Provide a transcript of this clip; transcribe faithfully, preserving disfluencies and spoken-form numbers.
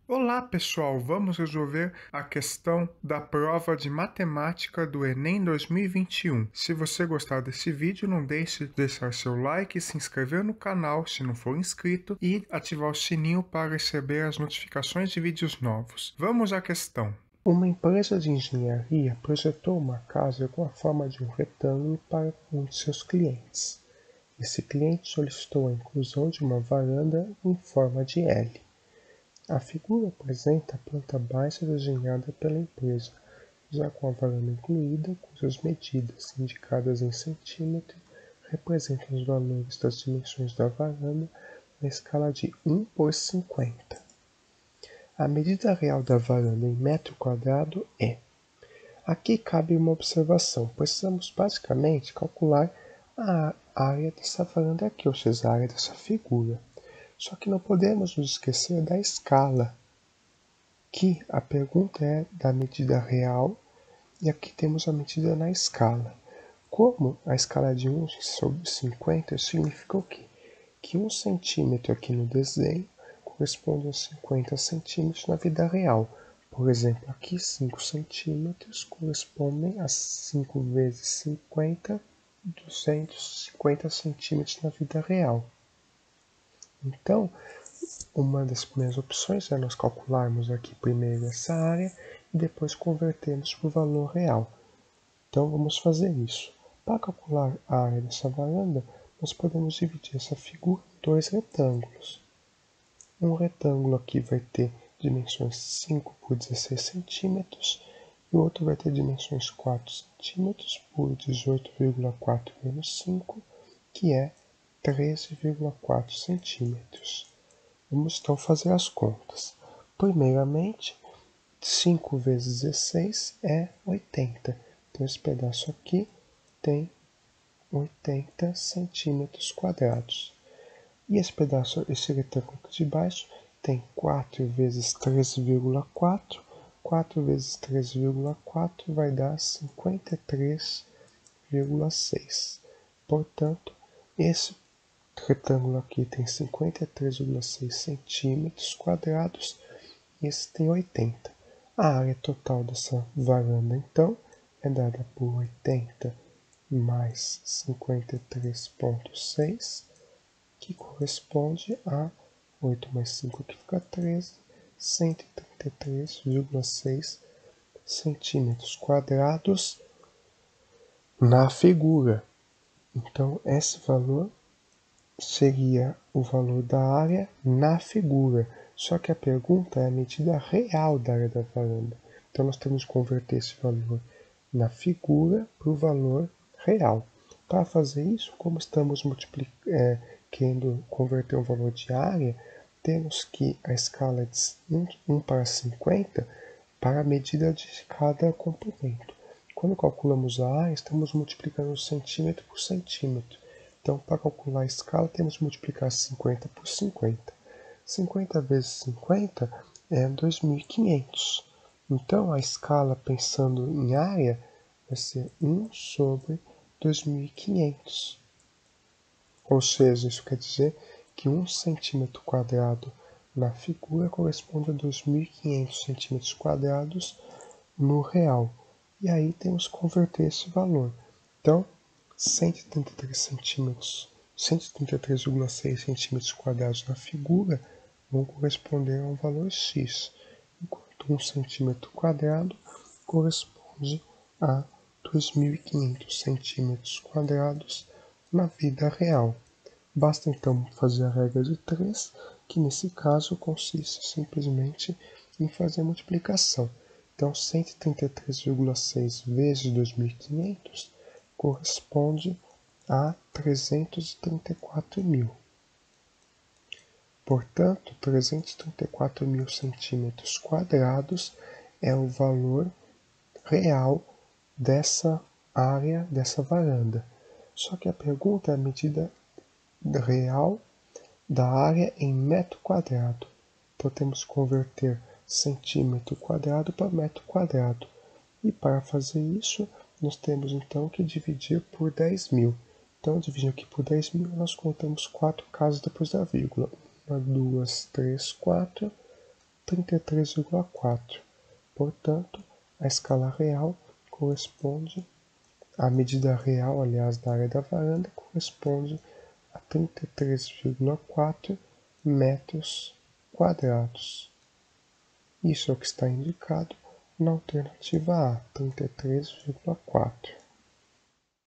Olá pessoal, vamos resolver a questão da prova de matemática do Enem dois mil e vinte e um. Se você gostar desse vídeo, não deixe de deixar seu like, se inscrever no canal se não for inscrito e ativar o sininho para receber as notificações de vídeos novos. Vamos à questão. Uma empresa de engenharia projetou uma casa com a forma de um retângulo para um de seus clientes. Esse cliente solicitou a inclusão de uma varanda em forma de L. A figura apresenta a planta baixa desenhada pela empresa, já com a varanda incluída, cujas medidas, indicadas em centímetro, representam os valores das dimensões da varanda na escala de um por cinquenta. A medida real da varanda em metro quadrado é. Aqui cabe uma observação. Precisamos basicamente calcular a área dessa varanda aqui, ou seja, a área dessa figura. Só que não podemos nos esquecer da escala, que a pergunta é da medida real e aqui temos a medida na escala. Como a escala é de um sobre cinquenta, significa o quê? Que um centímetro aqui no desenho corresponde a cinquenta centímetros na vida real. Por exemplo, aqui cinco centímetros correspondem a cinco vezes cinquenta, duzentos e cinquenta centímetros na vida real. Então, uma das primeiras opções é nós calcularmos aqui primeiro essa área e depois convertermos para o valor real. Então vamos fazer isso. Para calcular a área dessa varanda, nós podemos dividir essa figura em dois retângulos. Um retângulo aqui vai ter dimensões cinco por dezesseis centímetros e o outro vai ter dimensões quatro centímetros por dezoito vírgula quatro menos cinco, que é treze vírgula quatro centímetros. Vamos então fazer as contas. Primeiramente, cinco vezes dezesseis é oitenta. Então esse pedaço aqui tem oitenta centímetros quadrados. E esse pedaço, esse retângulo aqui de baixo, tem quatro vezes treze vírgula quatro. quatro vezes treze vírgula quatro vai dar cinquenta e três vírgula seis. Portanto, esse retângulo aqui tem cinquenta e três vírgula seis centímetros quadrados e esse tem oitenta. A área total dessa varanda, então, é dada por oitenta mais cinquenta e três vírgula seis, que corresponde a oito mais cinco, que fica treze, cento e trinta e três vírgula seis centímetros quadrados na figura. Então, esse valor seria o valor da área na figura. Só que a pergunta é a medida real da área da varanda. Então nós temos que converter esse valor na figura para o valor real. Para fazer isso, como estamos é, querendo converter um valor de área, temos que a escala é de um para cinquenta para a medida de cada componente. Quando calculamos a área, estamos multiplicando centímetro por centímetro. Então, para calcular a escala, temos que multiplicar cinquenta por cinquenta. cinquenta vezes cinquenta é dois mil e quinhentos. Então, a escala, pensando em área, vai ser um sobre dois mil e quinhentos. Ou seja, isso quer dizer que um centímetro quadrado na figura corresponde a dois mil e quinhentos centímetros quadrados no real. E aí temos que converter esse valor. Então, cento e trinta e três centímetros, cento e trinta e três vírgula seis centímetros quadrados na figura vão corresponder a um valor x, enquanto um centímetro quadrado corresponde a dois mil e quinhentos centímetros quadrados na vida real. Basta então fazer a regra de três, que nesse caso consiste simplesmente em fazer a multiplicação. Então, cento e trinta e três vírgula seis vezes dois mil e quinhentos corresponde a trezentos e trinta e quatro mil. Portanto, trezentos e trinta e quatro mil centímetros quadrados é o valor real dessa área, dessa varanda. Só que a pergunta é a medida real da área em metro quadrado. Então temos que converter centímetro quadrado para metro quadrado. E para fazer isso, nós temos então que dividir por dez mil. Então, dividindo aqui por dez mil, nós contamos quatro casas depois da vírgula. uma, duas, três, quatro. trinta e três vírgula quatro. Portanto, a escala real corresponde, a medida real, aliás, da área da varanda corresponde a trinta e três vírgula quatro metros quadrados. Isso é o que está indicado na alternativa A, trinta e três vírgula quatro.